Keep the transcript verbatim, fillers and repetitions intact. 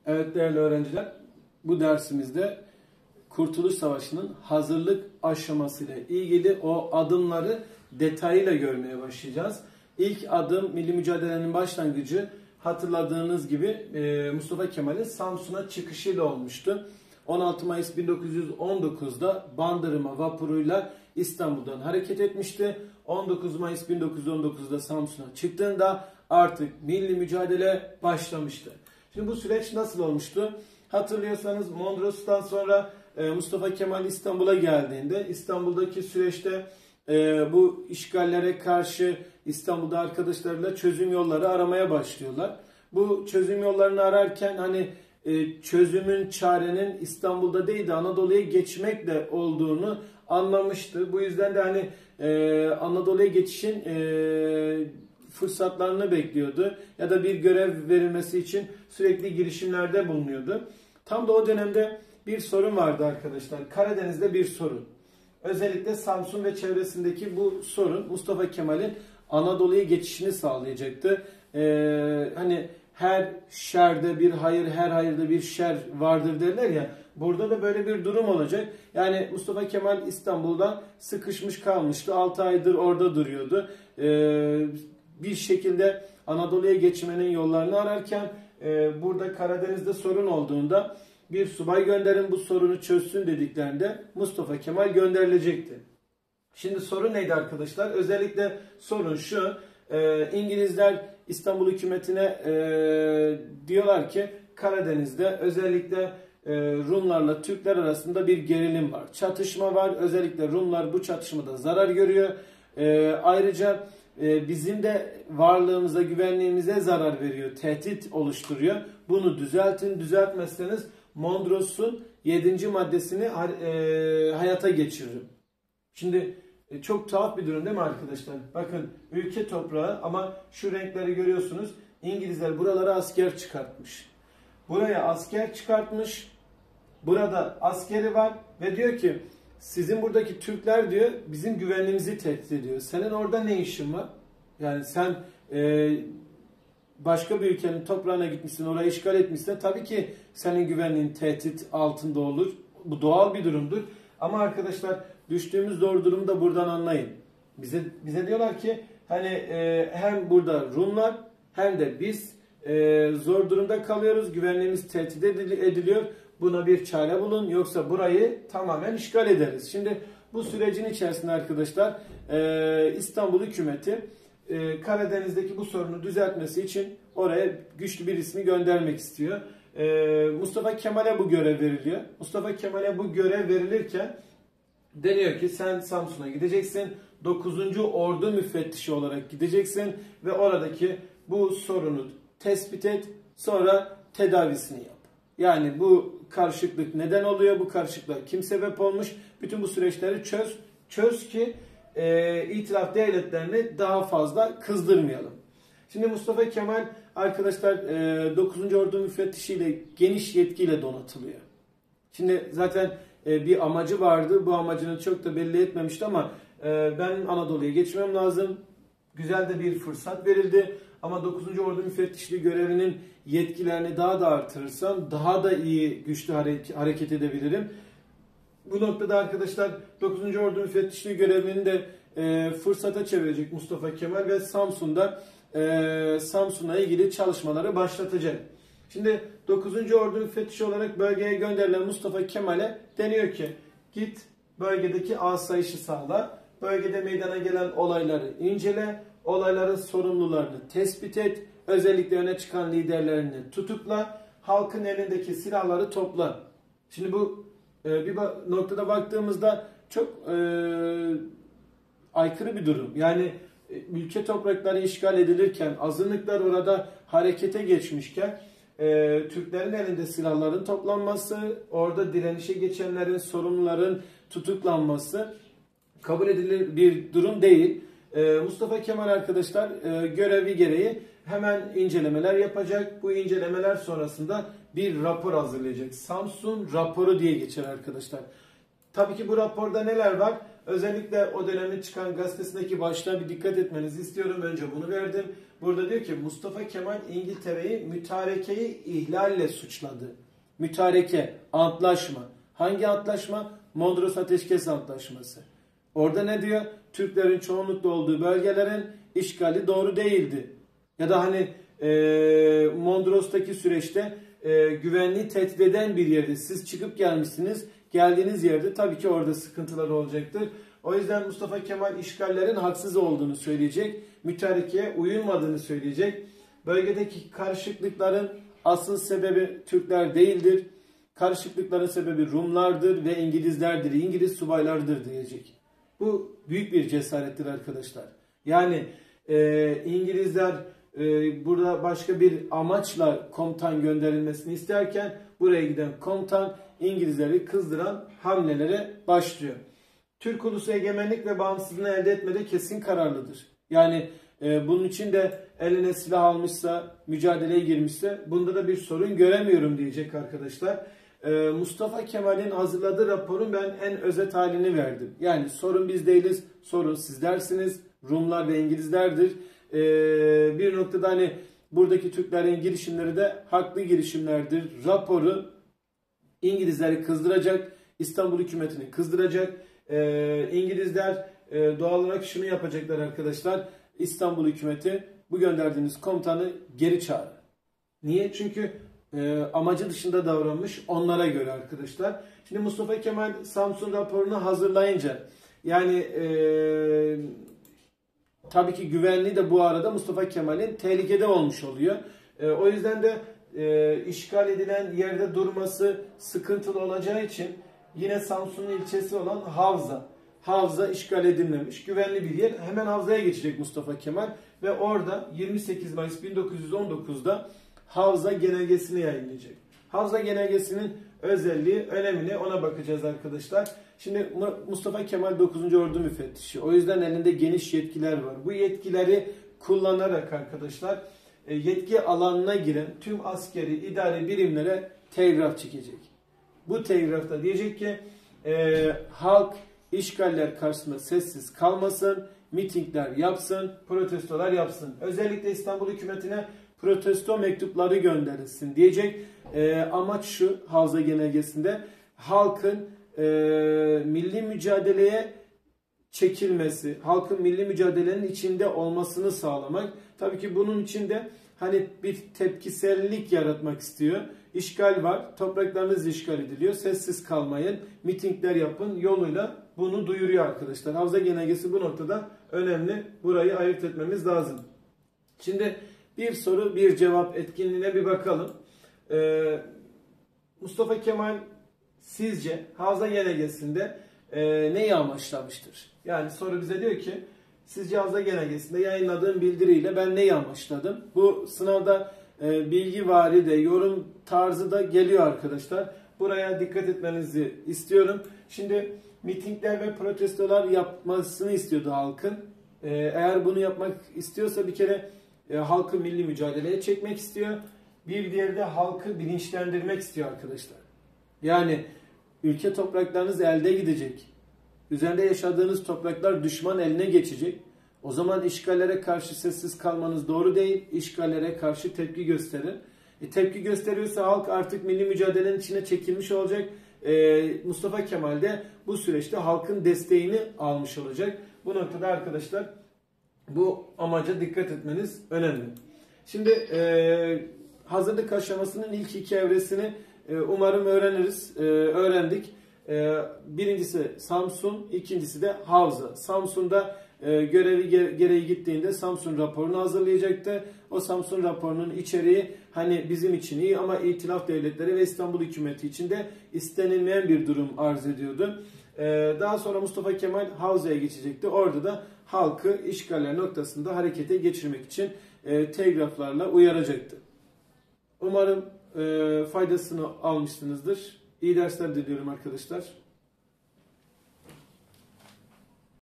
Evet değerli öğrenciler, bu dersimizde Kurtuluş Savaşı'nın hazırlık aşamasıyla ilgili o adımları detayıyla görmeye başlayacağız. İlk adım milli mücadelenin başlangıcı hatırladığınız gibi Mustafa Kemal'in Samsun'a çıkışıyla olmuştu. on altı Mayıs bin dokuz yüz on dokuz'da Bandırma vapuruyla İstanbul'dan hareket etmişti. on dokuz Mayıs bin dokuz yüz on dokuz'da Samsun'a çıktığında artık milli mücadele başlamıştı. Şimdi bu süreç nasıl olmuştu? Hatırlıyorsanız Mondros'tan sonra Mustafa Kemal İstanbul'a geldiğinde İstanbul'daki süreçte bu işgallere karşı İstanbul'da arkadaşlarıyla çözüm yolları aramaya başlıyorlar. Bu çözüm yollarını ararken hani çözümün, çarenin İstanbul'da değil de Anadolu'ya geçmekle olduğunu anlamıştı. Bu yüzden de hani Anadolu'ya geçişin fırsatlarını bekliyordu ya da bir görev verilmesi için sürekli girişimlerde bulunuyordu. Tam da o dönemde bir sorun vardı arkadaşlar. Karadeniz'de bir sorun. Özellikle Samsun ve çevresindeki bu sorun Mustafa Kemal'in Anadolu'ya geçişini sağlayacaktı. Ee, hani her şerde bir hayır, her hayırda bir şer vardır derler ya. Burada da böyle bir durum olacak. Yani Mustafa Kemal İstanbul'da sıkışmış kalmıştı. altı aydır orada duruyordu. Ee, bir şekilde Anadolu'ya geçmenin yollarını ararken e, burada Karadeniz'de sorun olduğunda bir subay gönderin bu sorunu çözsün dediklerinde Mustafa Kemal gönderilecekti. Şimdi sorun neydi arkadaşlar? Özellikle sorun şu. E, İngilizler İstanbul hükümetine e, diyorlar ki Karadeniz'de özellikle e, Rumlarla Türkler arasında bir gerilim var. Çatışma var. Özellikle Rumlar bu çatışmada zarar görüyor. E, ayrıca e, bizim de varlığımıza, güvenliğimize zarar veriyor. Tehdit oluşturuyor. Bunu düzeltin. Düzeltmezseniz Mondros'un yedinci maddesini e, hayata geçiririm. Şimdi e, çok tuhaf bir durum değil mi arkadaşlar? Bakın ülke toprağı ama şu renkleri görüyorsunuz. İngilizler buralara asker çıkartmış. Buraya asker çıkartmış. Burada askeri var ve diyor ki sizin buradaki Türkler diyor bizim güvenliğimizi tehdit ediyor. Senin orada ne işin var? Yani sen e, başka bir ülkenin toprağına gitmişsin, orayı işgal etmişsin. Tabii ki senin güvenliğin tehdit altında olur. Bu doğal bir durumdur. Ama arkadaşlar düştüğümüz doğru durumu da buradan anlayın. Bize bize diyorlar ki hani e, hem burada Rumlar hem de biz e, zor durumda kalıyoruz. Güvenliğimiz tehdit ediliyor. Buna bir çare bulun yoksa burayı tamamen işgal ederiz. Şimdi bu sürecin içerisinde arkadaşlar e, İstanbul hükümeti e, Karadeniz'deki bu sorunu düzeltmesi için oraya güçlü bir ismi göndermek istiyor. E, Mustafa Kemal'e bu görev veriliyor. Mustafa Kemal'e bu görev verilirken deniyor ki sen Samsun'a gideceksin. dokuzuncu Ordu müfettişi olarak gideceksin ve oradaki bu sorunu tespit et, sonra tedavisini yap. Yani bu karışıklık neden oluyor? Bu karışıklığa kim sebep olmuş? Bütün bu süreçleri çöz. Çöz ki e, itilaf devletlerini daha fazla kızdırmayalım. Şimdi Mustafa Kemal arkadaşlar e, dokuzuncu Ordu müfettişiyle geniş yetkiyle donatılıyor. Şimdi zaten e, bir amacı vardı. Bu amacını çok da belli etmemişti ama e, ben Anadolu'ya geçmem lazım. Güzel de bir fırsat verildi. Ama dokuzuncu Ordu müfettişliği görevinin yetkilerini daha da artırırsam daha da iyi, güçlü hareket edebilirim. Bu noktada arkadaşlar dokuzuncu Ordu müfettişliği görevini de e, fırsata çevirecek Mustafa Kemal ve Samsun'da e, Samsun'la ilgili çalışmaları başlatacak. Şimdi dokuzuncu Ordu müfettişi olarak bölgeye gönderilen Mustafa Kemal'e deniyor ki git bölgedeki asayişi sağla, bölgede meydana gelen olayları incele, olayların sorumlularını tespit et, özellikle öne çıkan liderlerini tutukla, halkın elindeki silahları topla. Şimdi bu e, bir noktada baktığımızda çok e, aykırı bir durum. Yani e, ülke toprakları işgal edilirken, azınlıklar orada harekete geçmişken e, Türklerin elinde silahların toplanması, orada direnişe geçenlerin, sorumluların tutuklanması kabul edilir bir durum değil. Mustafa Kemal arkadaşlar görevi gereği hemen incelemeler yapacak. Bu incelemeler sonrasında bir rapor hazırlayacak. Samsun raporu diye geçer arkadaşlar. Tabii ki bu raporda neler var? Özellikle o dönemin çıkan gazetesindeki başlığa bir dikkat etmenizi istiyorum. Önce bunu verdim. Burada diyor ki Mustafa Kemal İngiltere'yi mütarekeyi ihlalle suçladı. Mütareke, antlaşma. Hangi antlaşma? Mondros Ateşkes Antlaşması. Orada ne diyor? Türklerin çoğunlukla olduğu bölgelerin işgali doğru değildi. Ya da hani e, Mondros'taki süreçte e, güvenliği tehdit eden bir yerde siz çıkıp gelmişsiniz. Geldiğiniz yerde tabii ki orada sıkıntılar olacaktır. O yüzden Mustafa Kemal işgallerin haksız olduğunu söyleyecek. Mütarekeye uyulmadığını söyleyecek. Bölgedeki karışıklıkların asıl sebebi Türkler değildir. Karışıklıkların sebebi Rumlardır ve İngilizlerdir. İngiliz subaylardır diyecek. Bu büyük bir cesarettir arkadaşlar. Yani e, İngilizler e, burada başka bir amaçla komutan gönderilmesini isterken buraya giden komutan İngilizleri kızdıran hamlelere başlıyor. Türk ulusu egemenlik ve bağımsızlığını elde etmede kesin kararlıdır. Yani e, bunun için de eline silah almışsa, mücadeleye girmişse bunda da bir sorun göremiyorum diyecek arkadaşlar. E, Mustafa Kemal'in hazırladığı raporun ben en özet halini verdim. Yani sorun biz değiliz, sorun sizlersiniz, Rumlar ve İngilizlerdir. E, bir noktada hani buradaki Türklerin girişimleri de haklı girişimlerdir. Raporu İngilizleri kızdıracak, İstanbul hükümetini kızdıracak. Ee, İngilizler e, doğal olarak şunu yapacaklar arkadaşlar. İstanbul hükümeti bu gönderdiğiniz komutanı geri çağırın. Niye? Çünkü e, amacı dışında davranmış onlara göre arkadaşlar. Şimdi Mustafa Kemal Samsun raporunu hazırlayınca yani e, tabii ki güvenliği de bu arada Mustafa Kemal'in tehlikede olmuş oluyor. E, o yüzden de e, işgal edilen yerde durması sıkıntılı olacağı için yine Samsun'un ilçesi olan Havza. Havza işgal edilmemiş. Güvenli bir yer. Hemen Havza'ya geçecek Mustafa Kemal. Ve orada yirmi sekiz Mayıs bin dokuz yüz on dokuz'da Havza genelgesini yayınlayacak. Havza genelgesinin özelliği, önemine ona bakacağız arkadaşlar. Şimdi Mustafa Kemal dokuzuncu Ordu müfettişi. O yüzden elinde geniş yetkiler var. Bu yetkileri kullanarak arkadaşlar yetki alanına giren tüm askeri idari birimlere telgraf çekecek. Bu telgrafta diyecek ki e, halk işgaller karşısında sessiz kalmasın, mitingler yapsın, protestolar yapsın. Özellikle İstanbul hükümetine protesto mektupları gönderilsin diyecek. E, amaç şu Havza genelgesinde halkın e, milli mücadeleye çekilmesi, halkın milli mücadelenin içinde olmasını sağlamak. Tabii ki bunun için de hani bir tepkisellik yaratmak istiyor. İşgal var, topraklarınız işgal ediliyor, sessiz kalmayın, mitingler yapın yoluyla bunu duyuruyor arkadaşlar. Havza genelgesi bu noktada önemli. Burayı ayırt etmemiz lazım. Şimdi bir soru bir cevap etkinliğine bir bakalım. Ee, Mustafa Kemal sizce Havza genelgesinde e, neyi amaçlamıştır? Yani soru bize diyor ki sizce Havza genelgesinde yayınladığım bildiriyle ben neyi amaçladım? Bu sınavda e, bilgivari de yorum tarzı da geliyor arkadaşlar. Buraya dikkat etmenizi istiyorum. Şimdi mitingler ve protestolar yapmasını istiyordu halkın. E, eğer bunu yapmak istiyorsa bir kere e, halkı milli mücadeleye çekmek istiyor. Bir diğeri de halkı bilinçlendirmek istiyor arkadaşlar. Yani ülke topraklarınız elde gidecek. Üzerinde yaşadığınız topraklar düşman eline geçecek. O zaman işgallere karşı sessiz kalmanız doğru değil. İşgallere karşı tepki gösterin. E, tepki gösteriyorsa halk artık milli mücadelenin içine çekilmiş olacak. E, Mustafa Kemal de bu süreçte halkın desteğini almış olacak. Bu noktada arkadaşlar bu amaca dikkat etmeniz önemli. Şimdi e, hazırlık aşamasının ilk iki evresini e, umarım öğreniriz. E, öğrendik. E, birincisi Samsun, ikincisi de Havza. Samsun'da e, görevi gereği gittiğinde Samsun raporunu hazırlayacaktı. O Samsun raporunun içeriği hani bizim için iyi ama İtilaf Devletleri ve İstanbul hükümeti için de istenilmeyen bir durum arz ediyordu. E, daha sonra Mustafa Kemal Havza'ya geçecekti. Orada da halkı işgaller noktasında harekete geçirmek için e, telgraflarla uyaracaktı. Umarım e, faydasını almışsınızdır. İyi dersler diliyorum arkadaşlar.